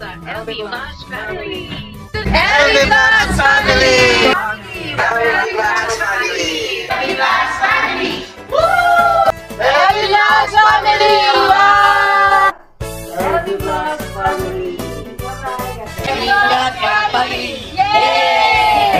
LV Vlogs family! LV Vlogs family! LV Vlogs family! LV Vlogs family! LV Vlogs family! LV Vlogs family! LV Vlogs family! Yay!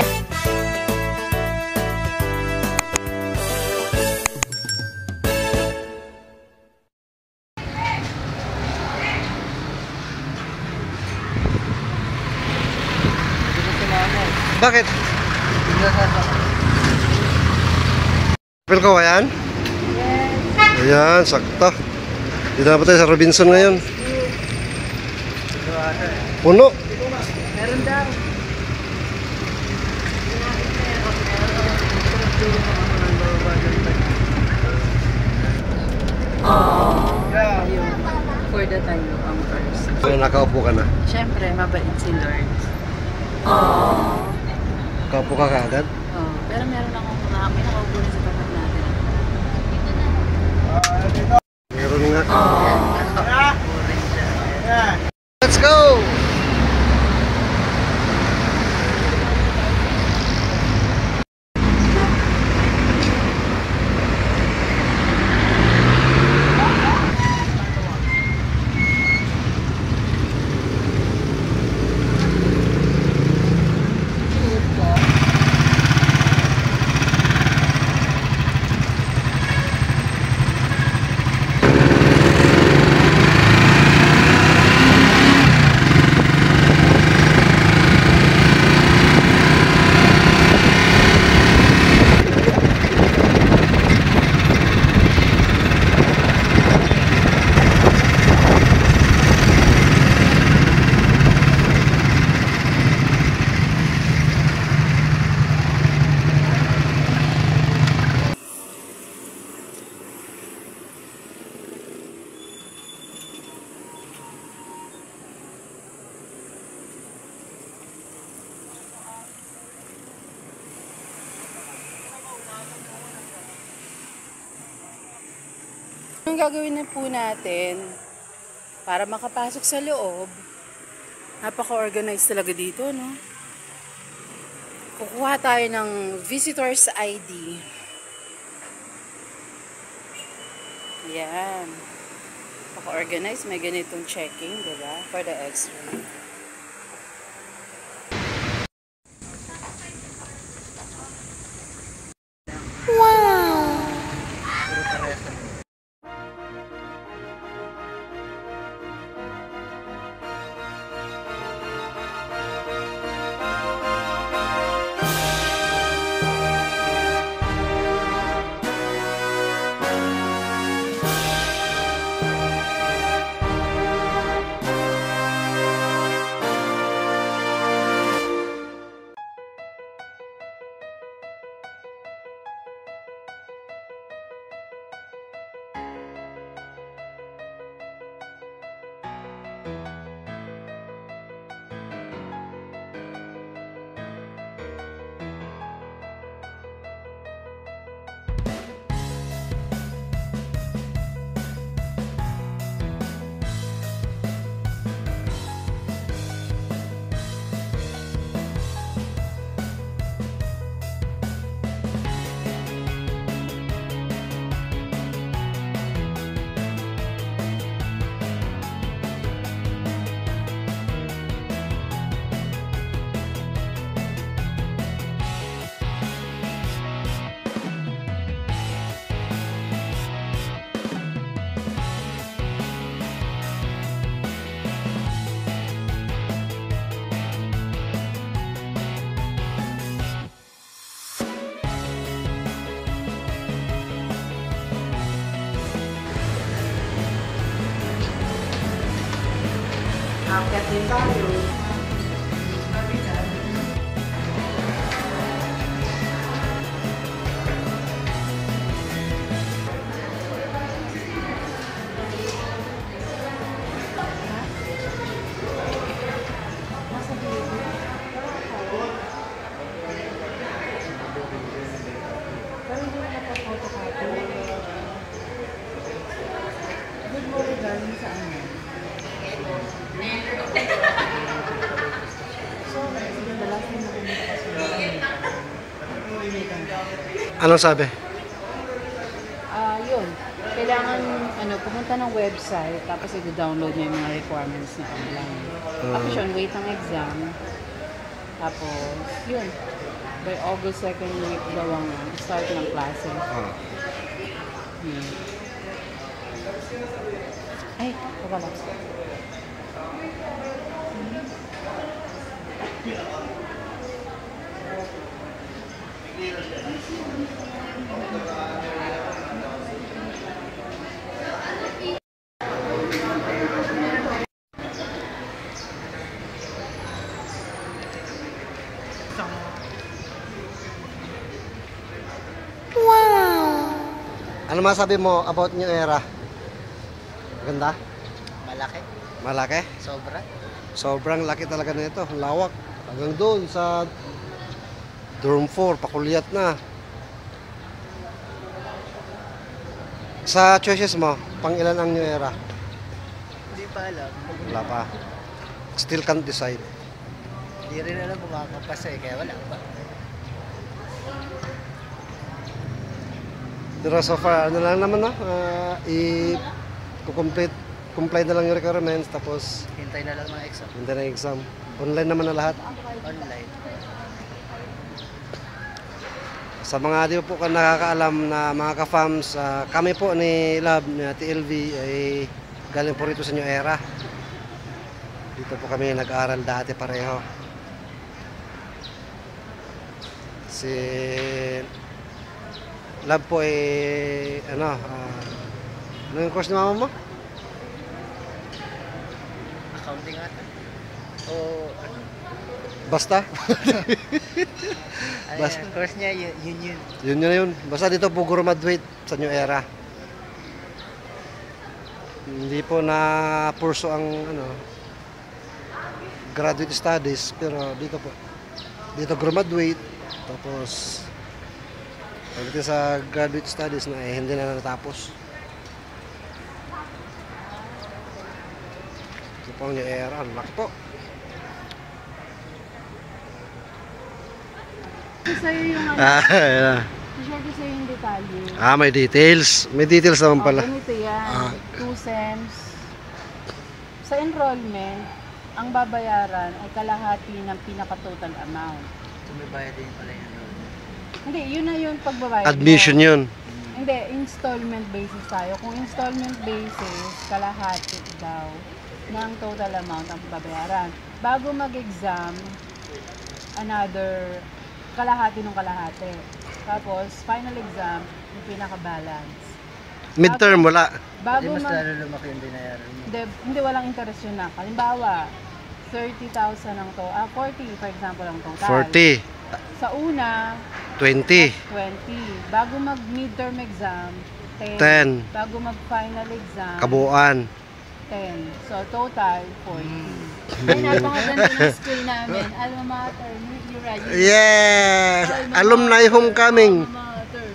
Bakit? Apel ko ba yan? Yes. Ayan, sakto. Dito na pa tayo sa Robinson ngayon. Puno. Meron daw. Ayun. For the time ang first. So, nakaupo ka na. Siyempre, mabait si Lord. Nakaupo ka kaagad? Oh, pero meron akong may nakaupo na sa tapat natin. Meron nga. Let's go! Ang gagawin na po natin para makapasok sa loob, napaka-organized talaga dito, no? Kukuha tayo ng visitor's ID. Yan. Napaka-organized, may ganitong checking, diba? For the x-ray. Angkat din tayo. Good morning, galing sa ano? Anong sabi? Yun. Kailangan pumunta ng website tapos i-download niya yung mga requirements na online. Tapos yun, wait ang exam. Tapos, yun. By August 2nd week daw ang start ng klase. Ay, baka lang. Ano masabi mo about New Era? Ganda? Malaki. Malaki? Sobra. Sobrang laki talaga nito. Lawak. Hanggang doon sa dorm 4, pakulyat na. Sa choices mo, pang ilan ang New Era? Hindi pa alam. Wala pa. Still can't decide. Hindi rin alam kung makakapasa eh, kaya wala pa. Pero so far, ano lang naman, no? Comply na lang yung requirements, tapos Hintay na lang ng exam. hindi na exam. Online naman na lahat. Online. Sa mga di po ka nakakaalam na mga ka-fams, kami po ni Lab, ni TLV, ay galing po rito sa New Era. Dito po kami nag-aral dati pareho. Si Lab po ay, ano yung course ni mama mo? Accounting ata. O ano? Basta? Ay, Basta. course niya, yun. Yun yun. Basta dito po graduate sa New Era. Hindi po na purso ang graduate studies, pero dito po. Dito graduate, tapos pagdating sa graduate studies na hindi na natapos. Ito po ang New Era. Ang laki po. Sa'yo yung Yeah. share ko sa'yo yung detalye. May details. May details naman pala. Ganito yan. 2 sems. Sa enrollment, ang babayaran ay kalahati ng pinaka-total amount. Tumibayad din pala yun. Hindi, yun na yung pagbabayad Admission mo. yun. Hindi, installment basis tayo. Kung installment basis, kalahati daw ng total amount ang babayaran. Bago mag-exam, another kalahati ng kalahati. Tapos, final exam, yung pinaka-balance. Midterm, wala. Hindi Bago mas mag... lalo lumaki yung binayaran mo. Hindi walang interest yun na. Halimbawa, 30,000 ang to. 40 for example ang total. 40, Sa una, 20, 20. Bago mag-midterm exam, 10. 10. Bago mag-final exam, kabuuan. 10. So, total, 40. Ay, napakaganda ng school namin. Alma mater. You're right. Yes! Alumni homecoming. Alma mater.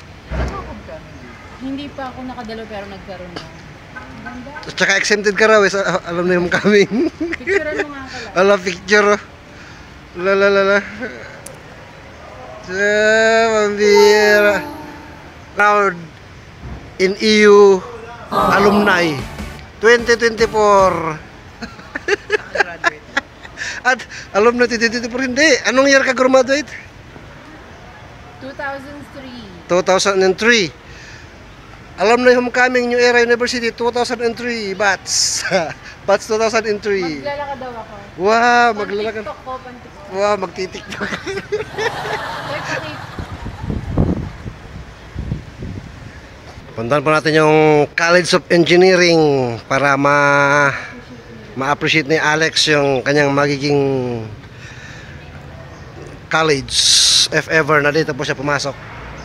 Ano Hindi pa ako nakadalo pero nagkaroon na. Ganda. Tsaka exempted ka raw, alumni homecoming. Picturean mo nga pala. Ala, picture. La. Pambira. Proud in EU alumni 2024. Graduate. At alumni 2024 hindi. Anong year ka graduate? 2003. 2003. Alumni homecoming New Era University 2003 batch. Batch 2003. Maglalakad daw ako. Wow, maglalakad. Pan-TikTok ko, pan-TikTok. Wow, magtitiktok. Puntahan po natin yung College of Engineering para ma-appreciate ni Alex yung kanyang magiging college if ever na dito po siya pumasok.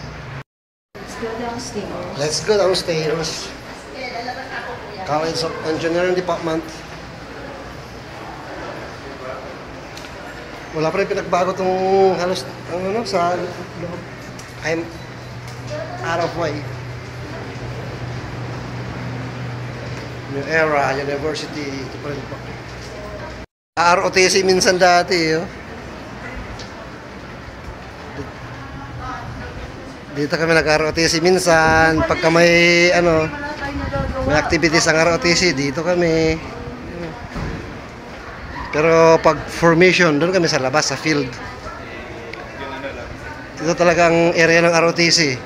Let's go downstairs. College of Engineering Department. Wala pa rin pinagbago itong halos sa loob. I'm out of way. New Era University. Ito pa rin po. ROTC minsan dati. Dito kami nag-ROTC minsan. Pagka may, may activities ang ROTC, dito kami. Pero pag formation, doon kami sa labas, sa field. Dito talagang area ng ROTC.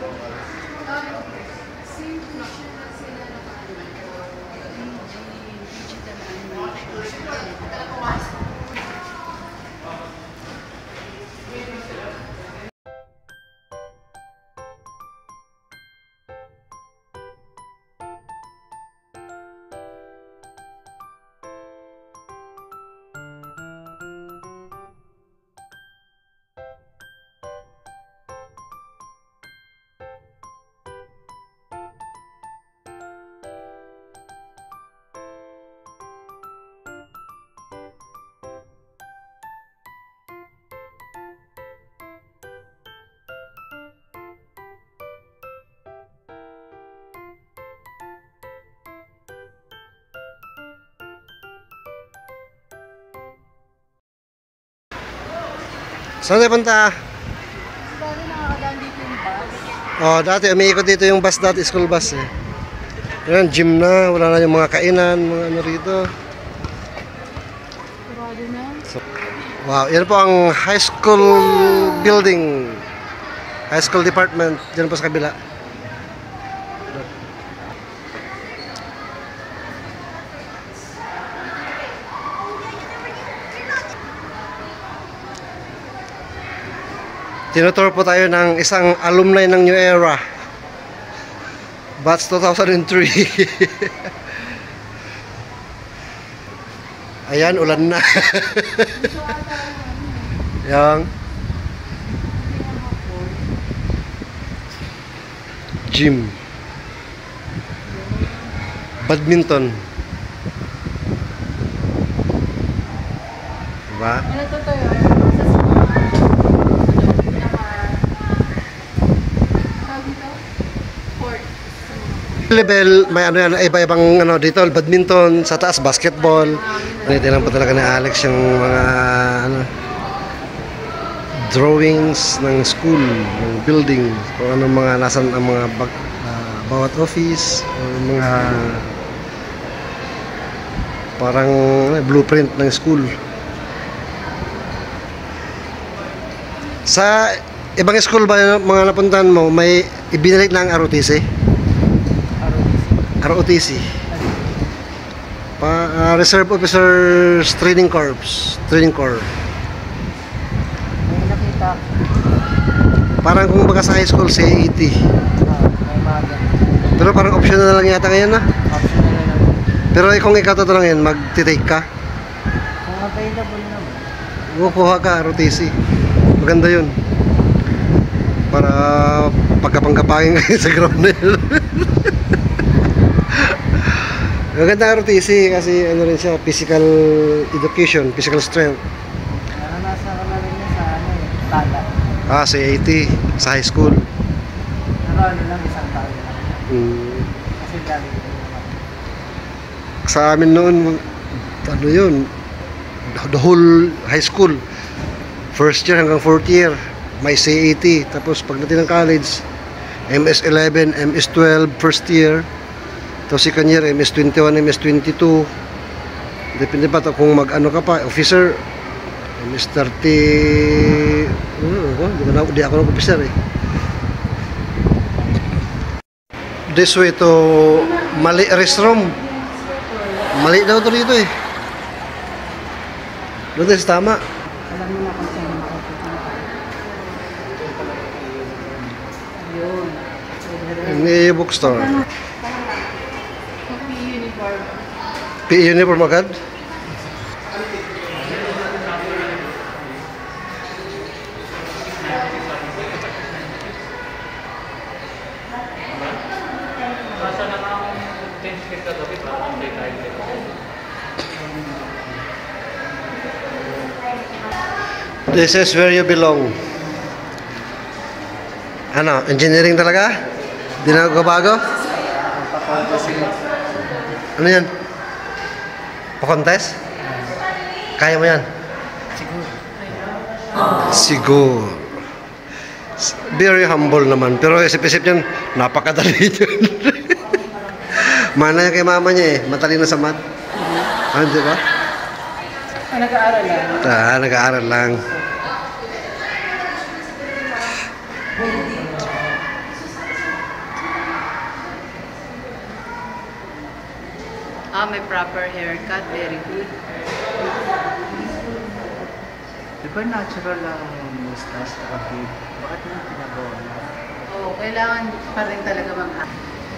Saan tayo punta? Dati nakakadaan dito yung bus. Oh, dati umiikot dito yung bus dati, school bus eh. Yan, gym na, wala na yung mga kainan, mga ano rito. Sarado na. Wow, yan po ang high school building. High school department, dyan po sa kabila. Tinutur po tayo ng isang alumni ng New Era. Batch 2003. Ayan, ulan na. Yang gym. Badminton. Diba? Ano to tayo? Level, may ano yan, iba-ibang ano dito, badminton, sa taas, basketball. Tinitinan po talaga ni Alex yung mga ano, drawings ng school, ng building, kung ano mga nasan ang mga bawat office, o mga parang blueprint ng school. Sa ibang school ba mga napuntahan mo, may ibinalik na ang ROTC? ROTC. Reserve Officers Training Corps. Training Corps. May nakita. Parang kung baga sa high school, CAT. May maga. Pero parang optional na lang yata ngayon na. Optional na naman. Pero kung ikaw totoo lang yan, mag-take ka. Kung available naman. Kukuha ka, ROTC. Maganda yun. Para pagkapangkapangin kayo sa ground na yun. Maganda ROTC kasi ano rin siya, physical education, physical strength. Naranasan ko na rin yun sa ano eh, tala. Sa CAT, sa high school. Pero ano lang, isang taon lang. Kasi dami ko naman. Sa amin noon, ano yun, the whole high school, first year hanggang fourth year, may CAT. Tapos pagdating ng college, MS-11, MS-12, first year. Tapos second year, MS-21, MS-22. Depende pa kung mag-ano ka pa, officer, MS-30. Di ako nag-officer eh. This way to Mali restroom. Mali daw to dito eh. Doon tayo sa tama. Alam mo na kung saan makapupunta. Yun. Yung bookstore. PE uniform. PE uniform agad? This is where you belong. Ano, engineering talaga? Di na bago? Ano yan? Pa-contest? Kaya mo yan? Siguro. Siguro. Very humble naman. Pero isip-isip niyan, napakadali niyan. Mana yan kay mama niya eh. Matalino sa math. Ano, di ba? Nag-aaral lang. Nag-aaral lang. May proper haircut. Very good. Di ba natural lang ang mustache at beard? Bakit mo pinagawa na? Oo, kailangan pa rin talaga mag-act.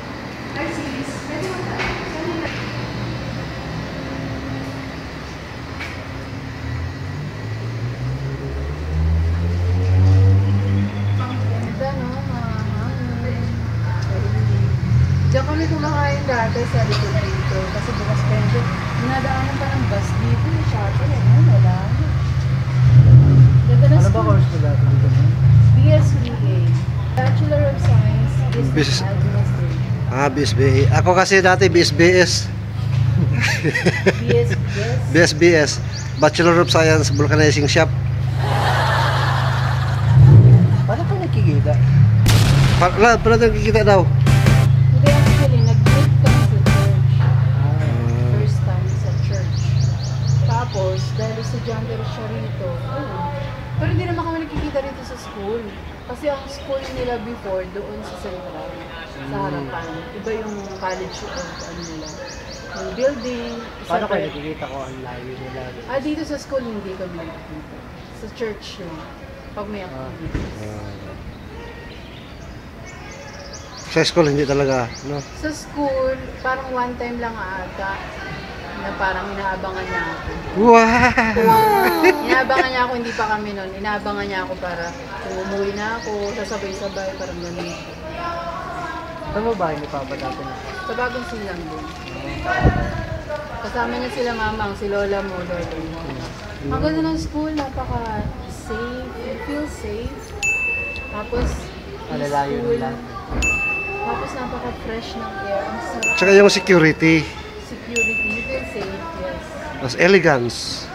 Diyan kami kumakain dati sa likod dito. Kasi bukas pa yun. Dinadaanan pa ng bus dito. Shuttle eh. Wala. Ganda na Ano ba school. course mo dati dito? BSBA. Bachelor of Science Business Business- Administration. BSBA. Ako kasi dati BSBS. BSBS. BSBS. Bachelor of Science Vulcanizing Shop. Paano ka nakikita? Wala, pero nakikita daw. Hindi actually, nag-meet kami sa church. Ah. First time sa church. Tapos, dahil estudyante rin siya rito, ayun. Pero hindi naman kami nakikita rito sa school. Kasi ang school nila before, doon sa Central, sa harapan. Iba yung college of ano nila. Yung building, Paano kayo separate. nakikita ko ang layo nila? Dito sa school hindi kami nakikita. Sa church lang. Pag may activities. Sa school hindi talaga, no? Sa school, parang one time lang ata na parang inaabangan niya ako. Wow! Inaabangan niya ako, hindi pa kami nun. Inaabangan niya ako para kung umuwi na ako, sasabay-sabay, parang ganun. Saan mo bahay ni Papa dati na? Sa bagong silang din. Kasama niya sila mamang, si lola mo, lolo mo. Ang ganda ng school, napaka-safe. You feel safe. Tapos, Malalayo peaceful. nila. Tapos napaka-fresh ng air. Ang sarap. Tsaka yung security. Security, you feel safe, yes. Mas elegance.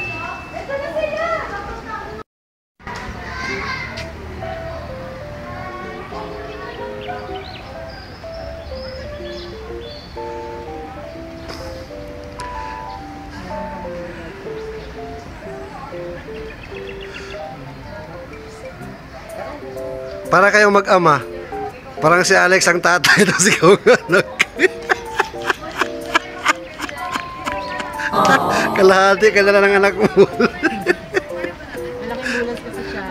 Para kayong mag-ama. Parang si Alex ang tatay, tapos ikaw ang anak. Kalahati ka na lang ng anak mo. Malaking bulas kasi siya.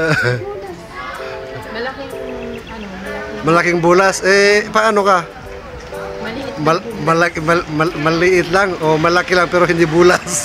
Malaking, Malaking bulas. Eh, paano ka? maliit. Maliit lang o malaki lang pero hindi bulas.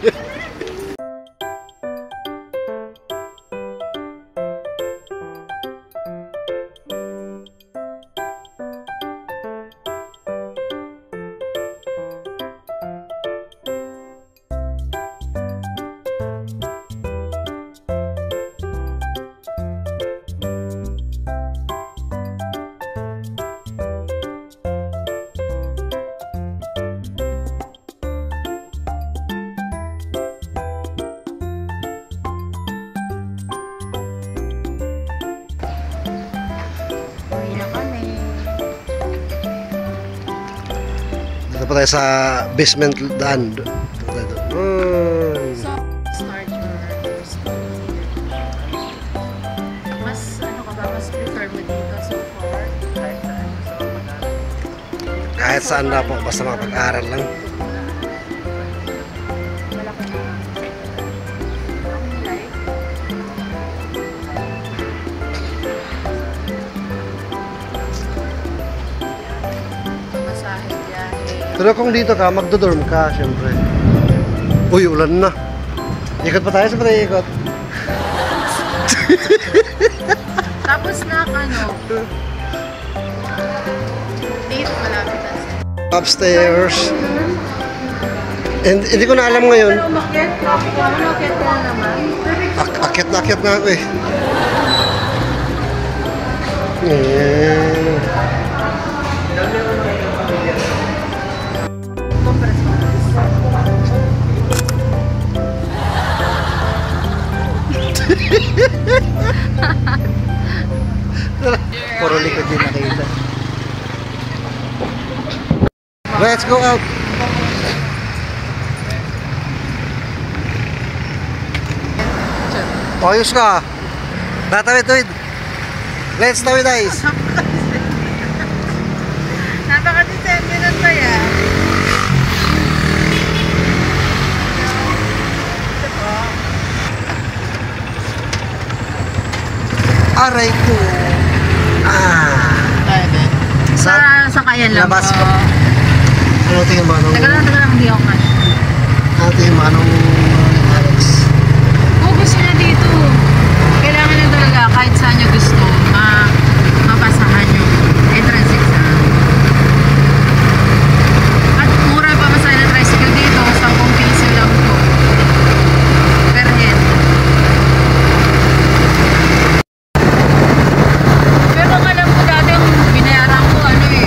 Uwi na kami. Dito pa tayo sa basement daan. So, start your school here. Mas, ano ka ba, mas prefer mo dito so far? Kahit saan gusto mo mag-aaral? Kahit saan na po, basta makapag-aral lang. Malaki na. Ang life. Masahe, biyahe. Pero kung dito ka, magdodorm ka, syempre. Uy, ulan na. Ikot pa tayo, sa tayo ikot? Tapos na, ano, dito malapit na siya. Upstairs. And hindi ko na alam ngayon. Pero umakyat ka, umakyat ka na naman. Akit na akit na ako eh. Eh. Compress mo. huli ko din nakita. Let's go out. Oyos ka. Natawid-tawid. Let's tawid guys. Napaka-determinant pa yan. Aray ko. Sa sakayan lang Labas po. ko. Ano tingin mo? Taga lang, hindi ako cash. Ano tingin mo? Anong Alex? Kung gusto na dito, kailangan na talaga kahit saan nyo gusto, mapasahan yung entrance exam. At mura pa masaya na tricycle dito, 10 piso lang to. Per head. Pero ang alam ko dati, yung binayaran ko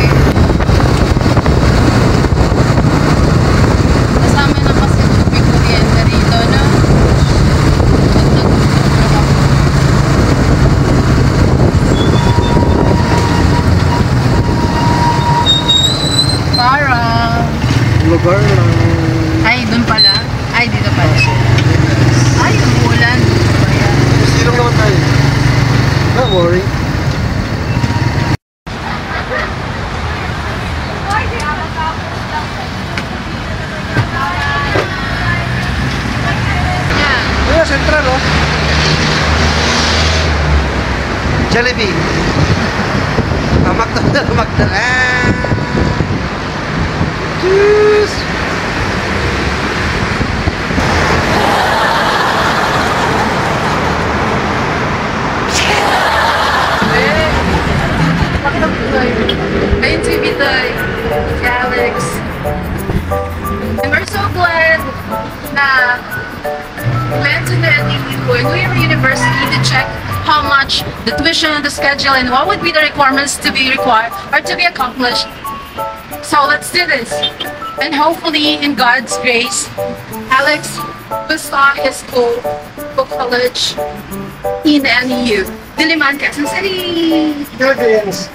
kasama na kasi tubig kuryente rito, no? Para. Lugar lang. Ay, dun pala. Ay, dito pala. Ay, umuulan. Ayan. Silong naman tayo. Don't worry. Yan. Ayan, Central oh. Jollibee. McDonald's, McDonald's. Cheers! Ayun si Vitoy, si Alex. And we're so glad na went to the NTU and we were university to check how much the tuition, the schedule, and what would be the requirements to be required or to be accomplished. So let's do this. And hopefully, in God's grace, Alex will start his school for college in the NEU. Diliman, Quezon City! Philippines.